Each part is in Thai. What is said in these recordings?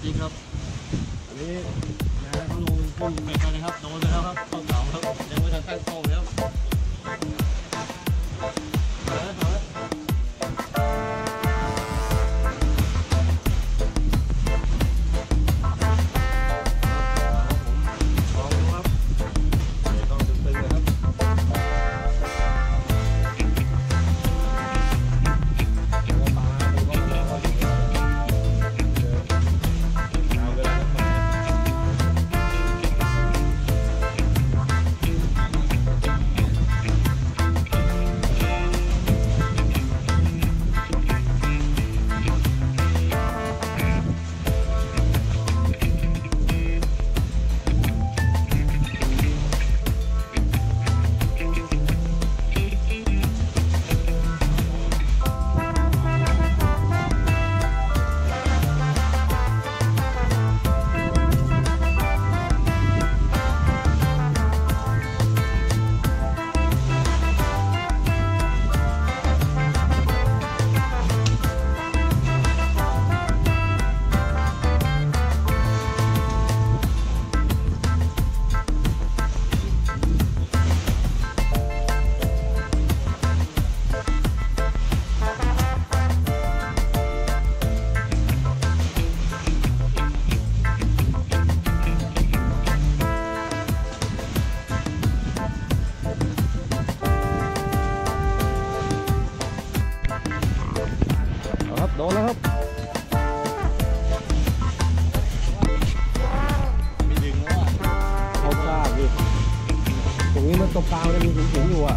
จริงครับอันนี้นะเขาลงพ่นไปกันเลยครับโดนไปแล้วครับเข้าเสาครับยังไม่ทันตั้งกล้องแล้วโดนแล้วครับไม่ดึงแล้วอ่ะเขากล้าดิตรงนี้มันตกปลาเลยมีถุงอยู่อ่ะ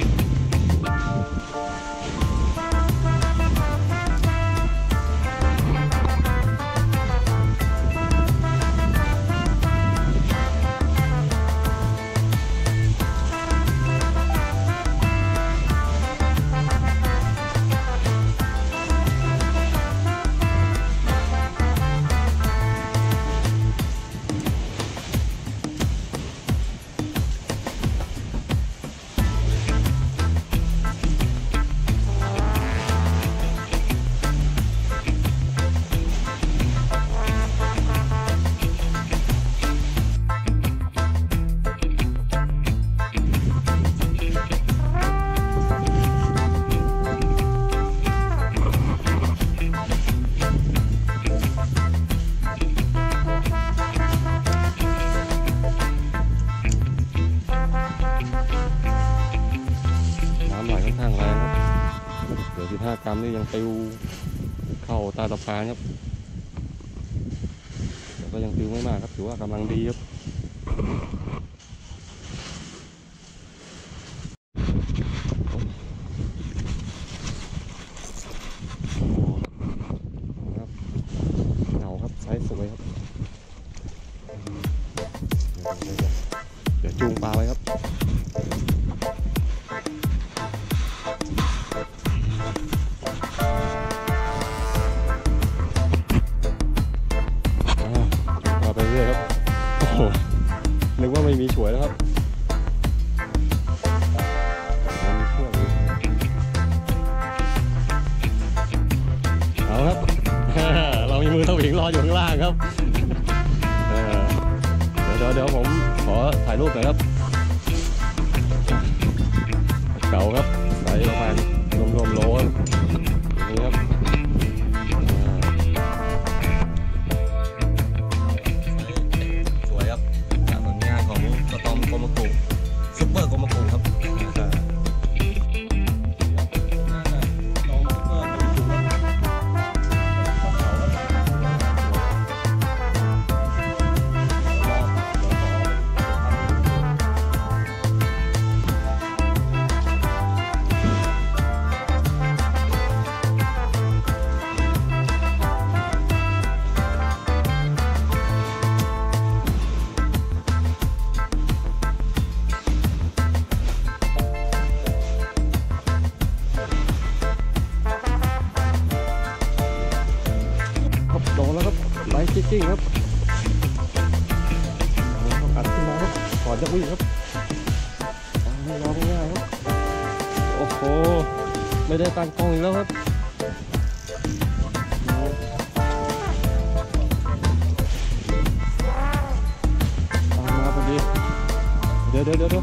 เดี๋ยว15 กรัมนี่ยังปิวเข้าตาตะพานครับแต่ก็ยังปิวไม่มากครับถือว่ากำลังดีครับเหงาครับไซส์สวยครับเดี๋ยวจูงปลาไว้ครับไปเรื่อยครับโอ้โหนึกว่าไม่มีฉวยแล้วครับเอาครับ เรามีมือสวิงรออยู่ข้างล่างครับเดี๋ยวผมขอถ่ายรูปหน่อยครับเก่าครับใส่ประมาณรวมๆโลนี่ครับซุปเปอร์โกมากุครับโดนแล้วครับไลท์จิ๊กครับอัดขึ้นมาครับก่อนจะวิ่งครับไม่รอง่ายครับโอ้โหไม่ได้ตั้งกล้องอีกแล้วครับดี๋ยวครับเดี๋ยว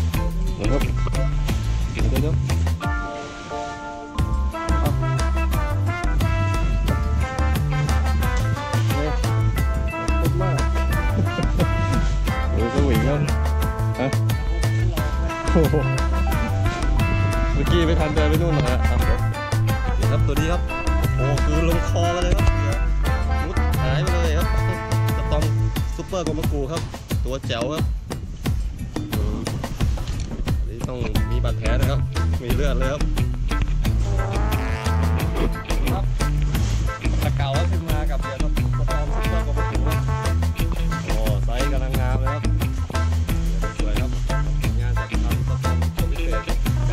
มากโอ้ยสวิงครับฮะโอ้โหเมื่อกี้ไม่ทันเดินไปนู่นเลยครับเดี๋ยวครับตัวนี้ครับโอ้คือลงคอเลยครับมุดหายไปเลยครับสตอมซุปเปอร์กอมกูครับตัวแจ๋วครับนี่ต้องมีบาดแผลนะครับมีเลือดเลยครับตะเก่าขึ้นมากับเดี๋ยวสตอมซุปเปอร์กอมกูโอ้ไซส์กำลังงามเลยครับสวยครับงานจากทำสตอมตัวพิเศษ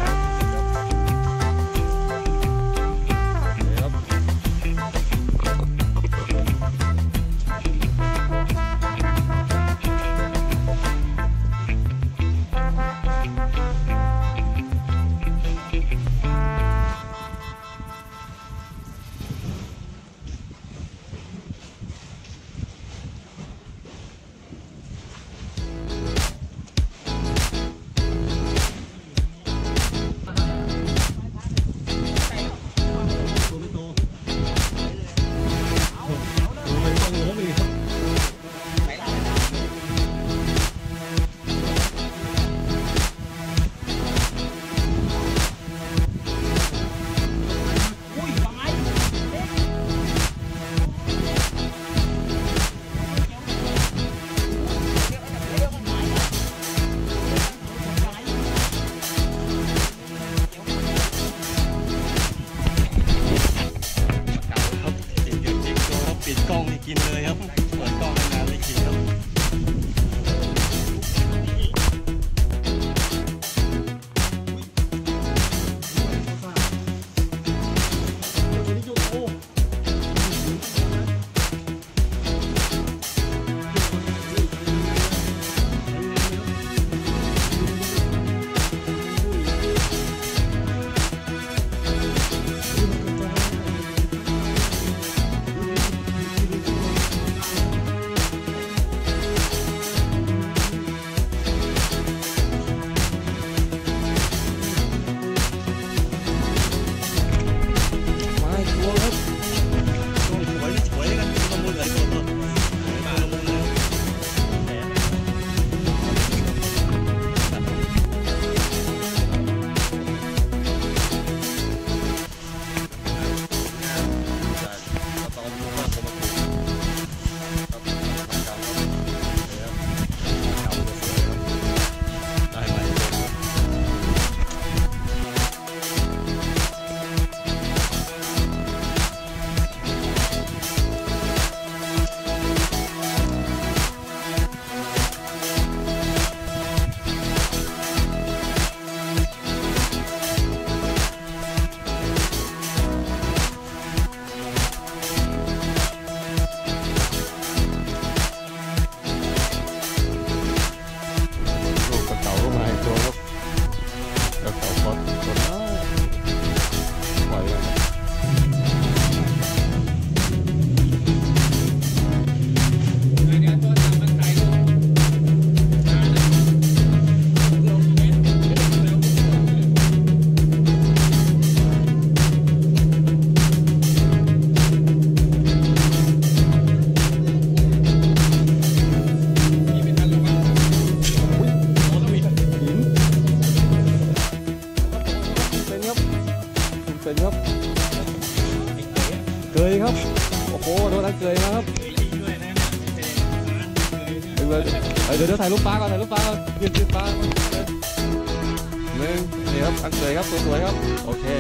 กินเลยครับเปิดกล้องนานเลยกินครับเกยครับโอ้โหโดนอะไรเกยมาครับเดี๋ยวถ่ายรูปปลาก่อนยืนปลานี่ครับอันเกยครับสวยๆครับโอเค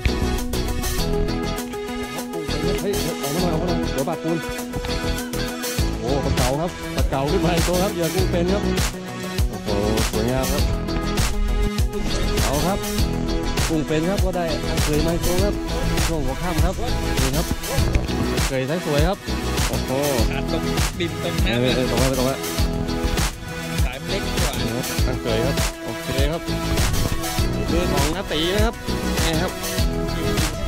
เฮ้ยเอามาหน่อยเดี๋ยวปากปูนโอ้ปลาเก๋าครับปลาเก๋าขึ้นมาอีกตัวครับอย่ากุ้งเป็นครับโอ้โหสวยงามครับเอาครับกุ้งเป็นครับก็ได้อันเกยมาอีกตัวครับช่วงหัวค่ำครับนี่ครับเกยสวยครับโอ้โหตรงดินตรงน้ำตรงนั้นสายเล็กกว่าครับอันเกยครับโอเคครับเรื่องของน้าตีนะครับนี่ครับ